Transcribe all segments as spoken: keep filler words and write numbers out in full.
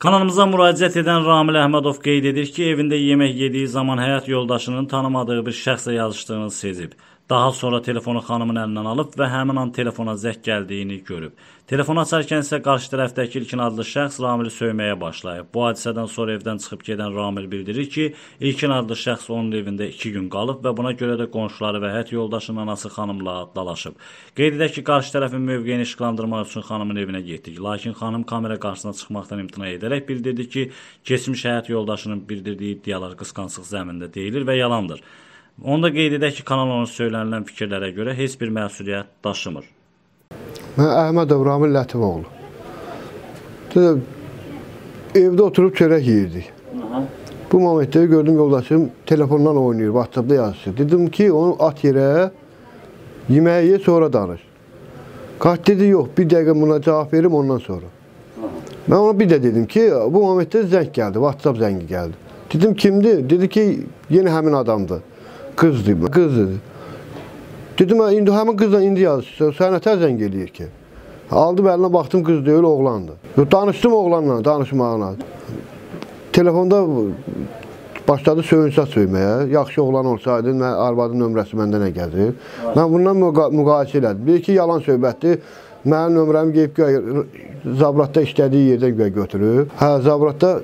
Kanalımıza müraciət edən Ramil Əhmədov qeyd edir ki, evində yemək yediyi zaman həyat yoldaşının tanımadığı bir şəxslə yazışdığını sezib. Daha sonra telefonu xanımın əlindən alıb və həmin an telefona zəng gəldiyini görüb. Telefonu açarkən isə qarşı tərəfdəki İlkin adlı şəxs Ramili söyməyə başlayıb. Bu hadisədən sonra evdən çıxıb gedən Ramil bildirir ki, İlkin adlı şəxs onun evində iki gün qalıb və buna görə də qonşuları və həyat yoldaşının anası xanımla dalaşıb. Qeyd edək ki, qarşı tərəfin mövqeyini işıqlandırmaq üçün xanımın evinə getdik. Lakin xanım kamera qarşısına çıxmaqdan imtina edərək bildirdi ki, keçmiş həyat yoldaşının bildirdiyi iddialar qısqanclıq zəminində deyilir və yalandır. Onda qeyd edək ki, kanal onun söylənilən fikirlərə görə heç bir məsuliyyət daşımır. Mən Əhmədov Ramil Lətifoğlu. Evdə oturub çörək yeyirdik. Bu momentdə gördüm yoldaşım telefondan oynayır, WhatsApp'da yazışır. Dedim ki, onu at yerə, yeməyi ye, sonra danış. Qaç dedi, yox, bir dəqiqə buna cavab verim ondan sonra. Mən ona bir də dedim ki, bu momentdə zəng gəldi, WhatsApp zəngi gəldi. Dedim, kimdir? Dedi ki, yeni həmin adamdır. Qız dedi, qız dedi. Dedim, indi həmin qızla indi yazışır, sənə tər zəng eləyir ki. Aldım əlinə baxdım, qız deyil, oğlandı. Danışdım oğlanla, danışmağına. Telefonda başladı söyünsat söyməyə. Yaxşı oğlan olsaydı, arvadın nömrəsi məndə nə gəzir. Mən bundan müqayisə elədim. Bir iki yalan söhbətdir. Mənim nömrəmi qeyib Zabratda işlədiyi yerdən götürüb. Hə, Zabratda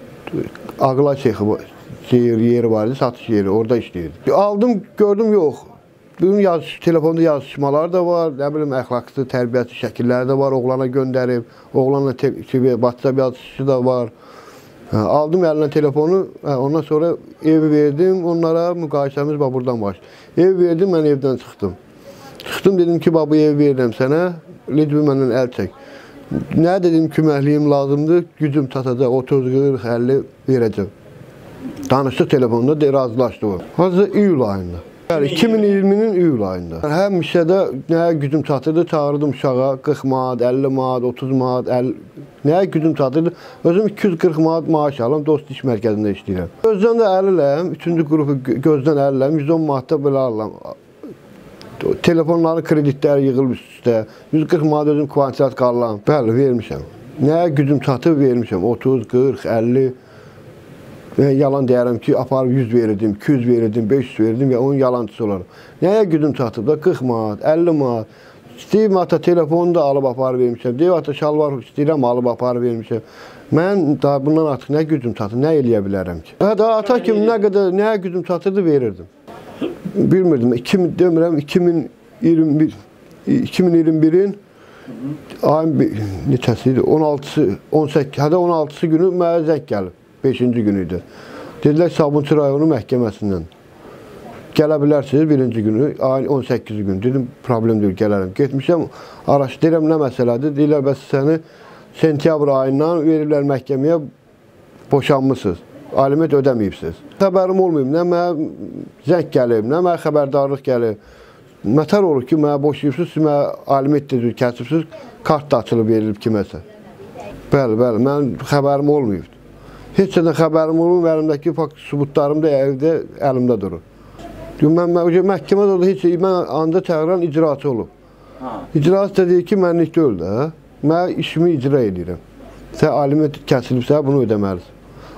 Ağlay Şeyxi yeri var idi, satış yeri, orada işləyirdi. Aldım, gördüm, yox. Bunun yazış, telefonda yazışmalar da var, nə bilim, əxlaqsız, tərbiyəsi şəkilləri də var, oğlana göndərib, oğlanla WhatsApp yazışı da var. Aldım əlinə telefonu, ondan sonra evi verdim, onlara müqayisəmiz buradan başladı. Ev verdim, mən evdən çıxdım. Çıxdım, dedim ki, bu evi verirəm sənə, lütfü məndən əl çək. Nə dedim, köməkliyim lazımdır, gücüm çatacaq, otuz qırx əlli verəcəm. Danışdıq telefonda, de, razılaşdı o. Hazır iyul ayında. Yəni, iki min iyirminin iyul ayında. Həmişə də nəyə gücüm çatırdı, çağırdım uşağa, qırx manat, əlli manat, otuz manat, nəyə gücüm çatırdı. Özüm iki yüz qırx manat maaş alım, dost iş mərkəzində işləyirəm. Gözdən də əliləm, üçüncü qrupu gözdən əliləm, yüz on manatda belə alıram. Telefonların kreditləri yığılıb üst-üstə, yüz qırx manat özüm kvantilat qalıram. Bəli, vermişəm. Nəyə gücüm çatır, vermişəm, otuz, qırx, əlli. Mən yalan deyərəm ki, aparıb yüz verirdim, iki yüz verirdim, beş yüz verirdim və onun yalancısı olarım. Nəyə gücüm çatıb da qırx manat, əlli manat. İstəyim ata telefonu da alıb aparıb vermişəm. Deyib ata şalvar istəyirəm, alıb aparıb vermişəm. Mən daha bundan artıq nə gücüm çatır, nə eləyə bilərəm ki? Hə, daha ata kimi nə qədər, nəyə gücüm çatırdı verirdim. Bilmirdim, demirəm, iki min iyirmi birin ayın neçəsi idi, on altısı, on səkkiz, hədə on altısı günü mənə zəng gəlib. beşinci günü idi. Dedilər Sabunçu rayonu məhkəməsindən. Gələ bilərsiniz birinci günü, ayın on səkkizi günü. Dedim, problem deyil, gələrəm. Getmişəm, araşdırıram nə məsələdir. Deyirlər, bəs səni sentyabr ayından verirlər məhkəməyə, boşanmışsınız. Aliment ödəməyibsiniz. Xəbərim olmayıb, nə mənə zəng gəlib, nə mənə xəbərdarlıq gəlib. Mətər olur ki, mənə boşayıbsınız, siz mənə aliment dediniz, kəsibsiniz, kart da açılıb verilib kiməsə. Bəli, bəli, mən xəbərim olmayıb. Heç nədən xəbərim olub, əlimdəki sübutlarım da evdə, əlimdə durur. Mən məhkəmədə oldu, heç mən anda çağıran icraçı olub. İcraçı da deyir ki, mənlik deyil də, mən işimi icra edirəm. Sən aliment kəsilibsə, bunu ödəməlisən.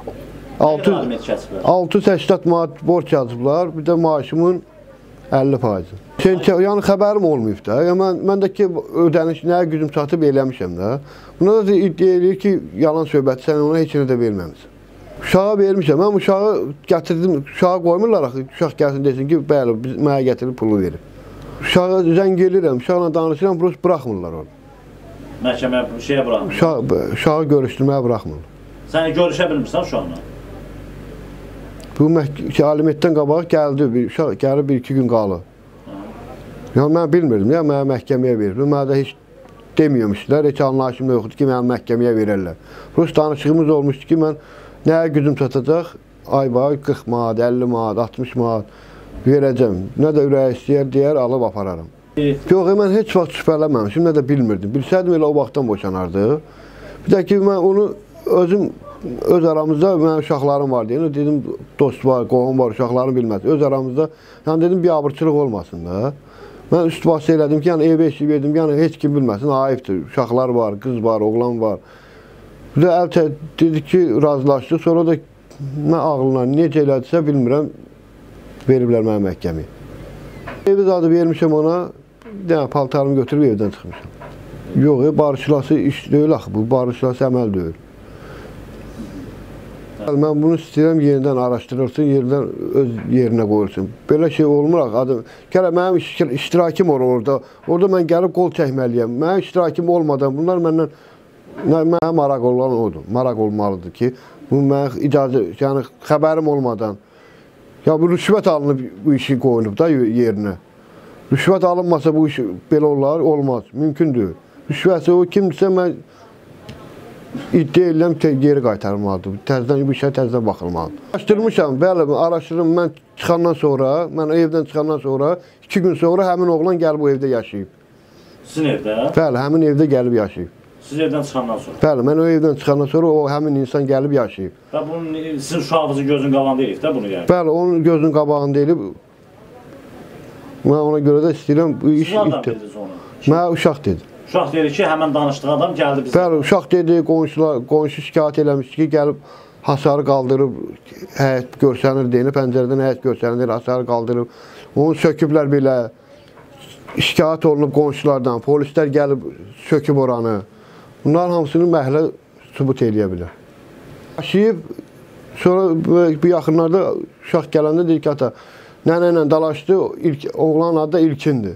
altı yüz səksən manat borc yazıblar, bir də maaşımın əlli faizi. Yəni xəbərim olmayıb da, məndəki ödəniş nəyə gücüm çatıb eləmişəm də. Buna da iddia edir ki, yalan söhbət, sən ona heç nə də verməmişsən. Uşağa vermişəm, mən uşağı gətirdim, uşağa qoymurlar axı, uşaq gəlsin desin ki, bəli, mənə gətirib pulu verir. Uşağa zəng elirəm, uşaqla danışıram, buraxmırlar onu. Məhkəməyə, şeyə buraxmırlar? Uşağı görüşdürməyə buraxmırlar. Sən görüşə bilmirsən uşaqla? Bu alimentdən qabaq gəldi, uşaq gəlib bir-iki gün qalır. Yəni, mən bilmirdim, ya mənə məhkəməyə verir. Mənə də heç demiyormuşlar, heç anlayışımda yoxdur ki, mənə məhkəməyə verirlər. Rus danışığımız olmuşdu ki, mən nəyə gücüm çatacaq, ay var, qırx manat, əlli manat, altmış manat verəcəm. Nə də ürək istəyər, deyər, alıb apararam. Yox, mən heç vaxt şübhələnməmişim, nə də bilmirdim. Bilsəydim elə o vaxtdan boşanardı. Bir də ki, mən onu özüm, öz aramızda mənim uşaqlarım var deyim, dedim, dost var, qohum var, uşaqlarım bilməz. Öz aramızda, yəni dedim, bir abırçılıq olmasın da. Mən üst vasitə elədim ki, yəni ev eşi verdim, yəni heç kim bilməsin, ayıbdır. Uşaqlar var, qız var, oğlan var. Bir də əl çək dedi ki, razılaşdı. Sonra da nə ağlına necə elədisə bilmirəm, veriblər mənə məhkəməyə. Evi zadı vermişəm ona, yəni paltarımı götürüb evdən çıxmışam. Yox, barışlası iş deyil axı, bu barışlası əməl deyil. Mən bunu istəyirəm, yenidən araşdırılsın, yenidən öz yerinə qoyulsun. Belə şey olmur axı, adam. Gələk mənim iştirakım olur orada. Orada mən gəlib qol çəkməliyəm. Mənim iştirakım olmadan, bunlar məndən, mənə maraq olan odur. Maraq olmalıdır ki, bu mənə icazə, yəni xəbərim olmadan, ya bu rüşvət alınıb bu işi qoyulub da yerinə. Rüşvət alınmasa bu iş belə olar, olmaz, mümkün deyil. Rüşvətsə o kimdirsə mən iddia edirəm ki, geri qaytarılmalıdır. Təzədən bu işə təzədən baxılmalıdır. Araşdırmışam, bəli, araşdırdım. Mən çıxandan sonra, mən evdən çıxandan sonra, iki gün sonra həmin oğlan gəlib bu evdə yaşayıb. Sizin evdə? Bəli, həmin evdə gəlib yaşayıb. Siz evdən çıxandan sonra? Bəli, mən o evdən çıxandan sonra o həmin insan gəlib yaşayıb. Və bunun sizin uşağınızın gözünün qabağında eləyib də bunu yəni? Bəli, onun gözünün qabağında eləyib. Mən ona görə də istəyirəm bu iş... Siz adam dediniz onu? Mənə uşaq dedi. Uşaq dedi ki, həmən danışdığı adam gəldi bizə. Bəli, uşaq dedi, qonşular, qonşu şikayət eləmişdi ki, gəlib hasarı qaldırıb, həyət görsənir deyini, pəncərədən həyət görsənir, hasarı qaldırıb. Onu söküblər belə, şikayət olunub qonşulardan, polislər gəlib söküb oranı. Bunların hamısını məhlə sübut eləyə bilər. Yaşayıb, sonra bu yaxınlarda uşaq gələndə deyir ki, ata, nənə ilə dalaşdı, ilk, oğlan adı da İlkindir.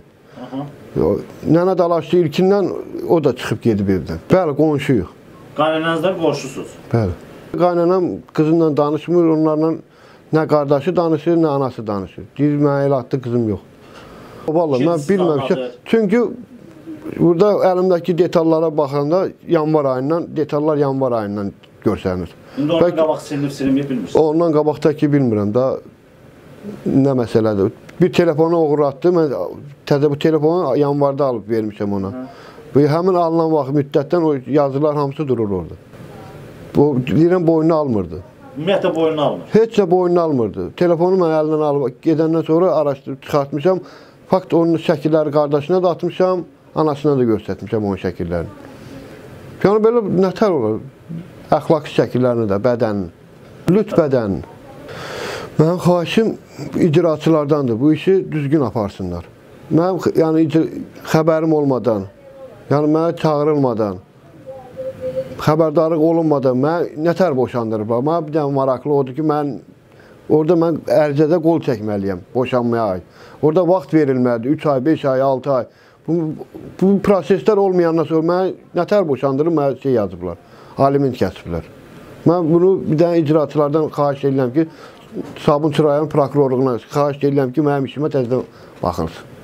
Nənə dalaşdı ilkindən, o da çıxıb gedib evdən. Bəli, qonşuyuq. Qaynanənizdən qonşusuz? Bəli. Qaynanam qızımla danışmır, onlarla nə qardaşı danışır, nə anası danışır. Deyir, mənə elə atdı, qızım yox. Vallahi, mən bilməmişəm. Çünki burada əlimdəki detallara baxanda yanvar ayından, detallar yanvar ayından görsənir. İndi ondan qabaq silinib silinməyib bilmirsiniz? Ondan qabaqdakı bilmirəm da nə məsələdir. Bir telefonu uğratdı, mən təzə bu telefonu yanvarda alıb vermişəm ona. Bu həmin alınan vaxt müddətdən o yazılar hamısı durur orada. Bu deyirəm boynunu almırdı. Ümumiyyətlə boynunu almır. Heç də boynunu almırdı. Telefonu mən əlindən alıb gedəndən sonra araşdırıb çıxartmışam. Fakt onun şəkilləri qardaşına da atmışam, anasına da göstərmişəm onun şəkillərini. Yəni belə nətər olur? Əxlaqi şəkillərini də, bədənin, lüt bədənin. Mənim xahişim icraçılardandır. Bu işi düzgün aparsınlar. Mənim yəni xəbərim olmadan, yəni mənə çağırılmadan, xəbərdarlıq olunmadan mənə nətər boşandırıblar. Mənə bir dənə maraqlı odur ki, mən orada mən ərizədə qol çəkməliyəm boşanmaya. Orada vaxt verilməlidir. üç ay, beş ay, altı ay. Bu, bu proseslər olmayandan sonra mənə nətər boşandırıb, mənə şey yazıblar. Aliment kəsiblər. Mən bunu bir dənə icraçılardan xahiş edirəm ki, Sabunçu rayon prokurorluğuna xahiş edirəm ki, mənim işimə təzədən baxılsın.